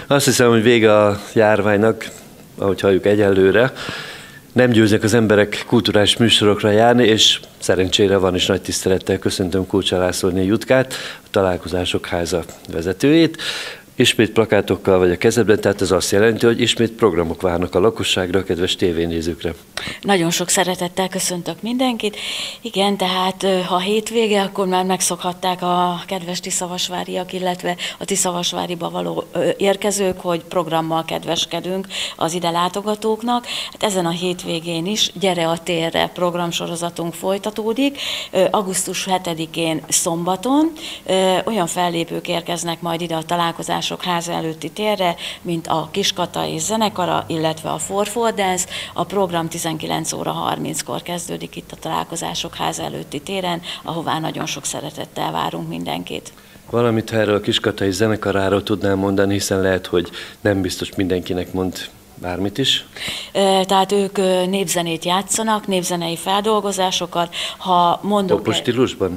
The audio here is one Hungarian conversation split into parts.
Azt hiszem, hogy vége a járványnak, ahogy halljuk egyelőre. Nem győznek az emberek kulturális műsorokra járni, és szerencsére van is nagy tisztelettel köszöntöm Kulcsár Lászlóné Jutkát, a Találkozások Háza vezetőjét. Ismét plakátokkal vagy a kezedben, tehát ez azt jelenti, hogy ismét programok várnak a lakosságra, a kedves tévénézőkre. Nagyon sok szeretettel köszöntök mindenkit. Igen, tehát ha hétvége, akkor már megszokhatták a kedves tiszavasváriak, illetve a Tiszavasváriba való érkezők, hogy programmal kedveskedünk az ide látogatóknak. Hát ezen a hétvégén is Gyere a térre programsorozatunk folytatódik. Augusztus 7-én szombaton olyan fellépők érkeznek majd ide a Találkozások Háza előtti térre, mint a Kiskata és zenekara, illetve a 4/4 Dance. A program 19 óra 30-kor kezdődik itt a Találkozások Háza előtti téren, ahová nagyon sok szeretettel várunk mindenkit. Valamit erről a Kiskatai zenekaráról tudnám mondani, hiszen lehet, hogy nem biztos mindenkinek mond bármit is. Tehát ők népzenét játszanak, népzenei feldolgozásokat. Ha mondok stílusban?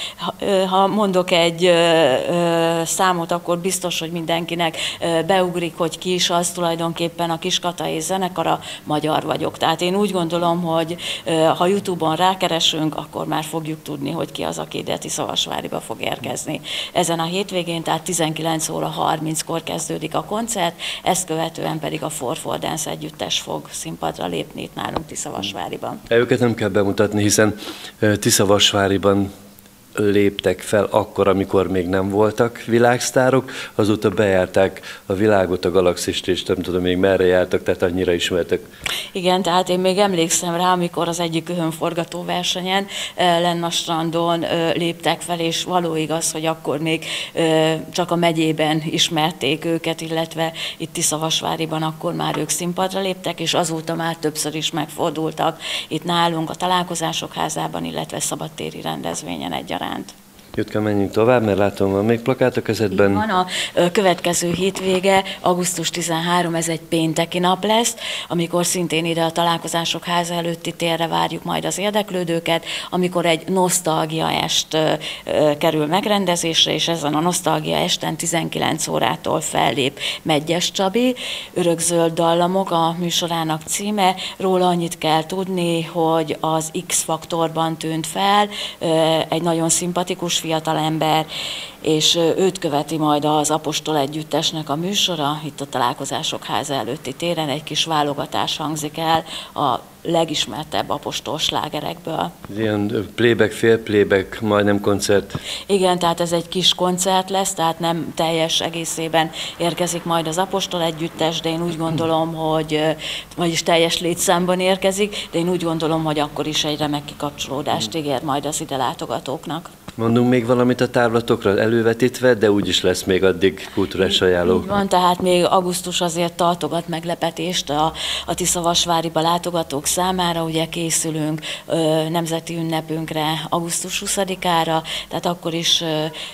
Ha mondok egy számot, akkor biztos, hogy mindenkinek beugrik, hogy ki is az, tulajdonképpen a Kiskatai zenekara, magyar vagyok. Tehát én úgy gondolom, hogy ha YouTube-on rákeresünk, akkor már fogjuk tudni, hogy ki az, aki ide Tiszavasváriba fog érkezni. Ezen a hétvégén, tehát 19 óra 30-kor kezdődik a koncert, ezt követően pedig a 4/4 Dance együttes fog színpadra lépni itt nálunk Tiszavasváriban. Őket nem kell bemutatni, hiszen Tiszavasváriban léptek fel akkor, amikor még nem voltak világsztárok, azóta bejárták a világot, a galaxist, és nem tudom még merre jártak, tehát annyira ismertek. Igen, tehát én még emlékszem rá, amikor az egyik köhönforgató versenyen lenn a strandon léptek fel, és való igaz, hogy akkor még csak a megyében ismerték őket, illetve itt Tiszavasváriban akkor már ők színpadra léptek, és azóta már többször is megfordultak itt nálunk a Találkozások Házában, illetve szabadtéri rendezvényen egyaránt. Jutka, menjünk tovább, mert látom, van még plakát a kezedben. Van a következő hétvége, augusztus 13, ez egy pénteki nap lesz, amikor szintén ide a Találkozások Háza előtti térre várjuk majd az érdeklődőket, amikor egy nosztalgia est kerül megrendezésre, és ezen a nosztalgia esten 19 órától fellép Medgyes Csabi. Örökzöld dallamok a műsorának címe. Róla annyit kell tudni, hogy az X-faktorban tűnt fel, egy nagyon szimpatikus fiatalember, és őt követi majd az Apostol együttesnek a műsora, itt a Találkozások Háza előtti téren egy kis válogatás hangzik el a legismertebb apostol slágerekből. Ilyen playback, fél playback, majdnem koncert. Igen, tehát ez egy kis koncert lesz, tehát nem teljes egészében érkezik majd az Apostol együttes, de én úgy gondolom, hogy, vagyis teljes létszámban érkezik, de én úgy gondolom, hogy akkor is egy remek kikapcsolódást ígér majd az ide látogatóknak. Mondunk még valamit a távlatokra elővetítve, de úgyis lesz még addig kulturális ajánló. Így van, tehát még augusztus azért tartogat meglepetést a Tiszavasváriba látogatók számára. Ugye készülünk nemzeti ünnepünkre augusztus 20-ára, tehát akkor is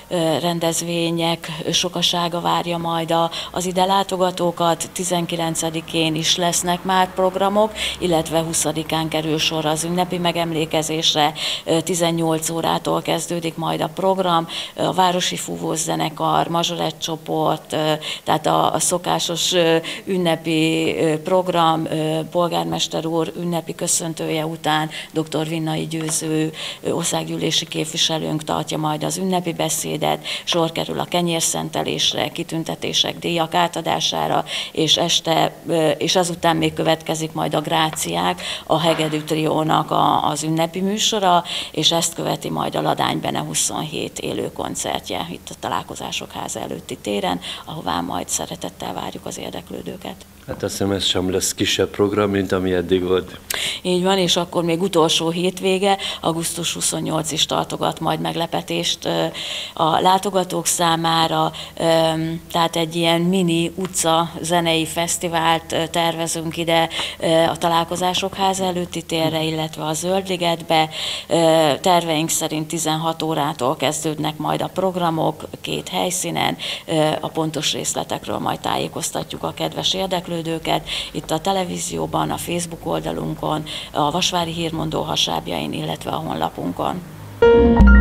rendezvények sokasága várja majd az ide látogatókat. 19-én is lesznek már programok, illetve 20-án kerül sor az ünnepi megemlékezésre, 18 órától kezdődik majd a program, a Városi Fúvós Zenekar, mazsolett csoport, tehát a szokásos ünnepi program, polgármester úr ünnepi köszöntője után dr. Vinnai Győző országgyűlési képviselőnk tartja majd az ünnepi beszédet, sor kerül a kenyérszentelésre, kitüntetések, díjak átadására, és azután még következik majd a Gráciák, a Hegedű Triónak az ünnepi műsora, és ezt követi majd a Ladány Bene 27 élő koncertje itt a Találkozások Háza előtti téren, ahová majd szeretettel várjuk az érdeklődőket. Hát azt hiszem, ez sem lesz kisebb program, mint ami eddig volt. Így van, és akkor még utolsó hétvége, augusztus 28 is tartogat majd meglepetést a látogatók számára, tehát egy ilyen mini utca zenei fesztivált tervezünk ide a Találkozások Háza előtti térre, illetve a Zöldligetbe. Terveink szerint 16 órától kezdődnek majd a programok, 2 helyszínen, a pontos részletekről majd tájékoztatjuk a kedves érdeklődőket, itt a televízióban, a Facebook oldalunkon, a Vasvári Hírmondó hasábjain, illetve a honlapunkon.